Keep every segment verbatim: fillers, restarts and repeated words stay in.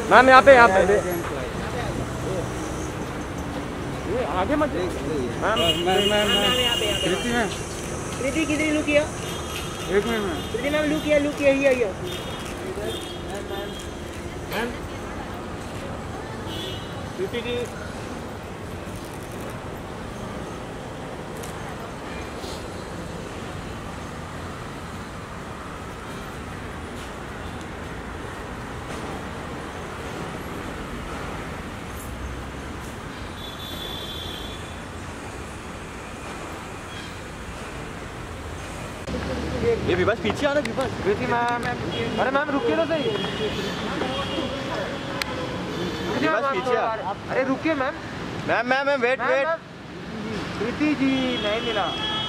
ma'am यहाँ पे यहाँ पे आगे मत ma'am ma'am ma'am Kriti ma'am Kriti किधर लुक किया एक minute ma'am Kriti ma'am look किया लुक किया ही आई मैम कृति जी ये विभास पीछे आना विभास कृति मैम अरे मैम रुकिए ना सही विभास पीछे आ अरे रुकिए ma'am ma'am ma'am ma'am wait wait Kriti ji नहीं मिला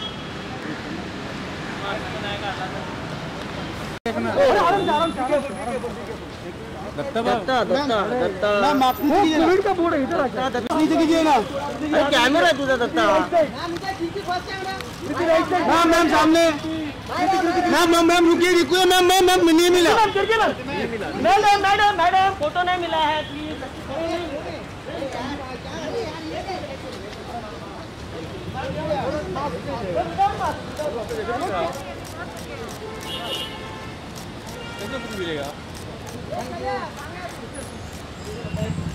दत्ता दत्ता दत्ता दत्ता मैम आप नीचे का बोर्ड है इधर आ दत्ता नीचे कीजिए ना अरे कैमरा है तुझा दत्ता मैम मैम सामने मैम मैम मैम रुकिए रुकिए मैम मैम मैम नहीं मिला मैडम मैडम मैडम फोटो नहीं मिला है प्लीज कैसे मिलेगा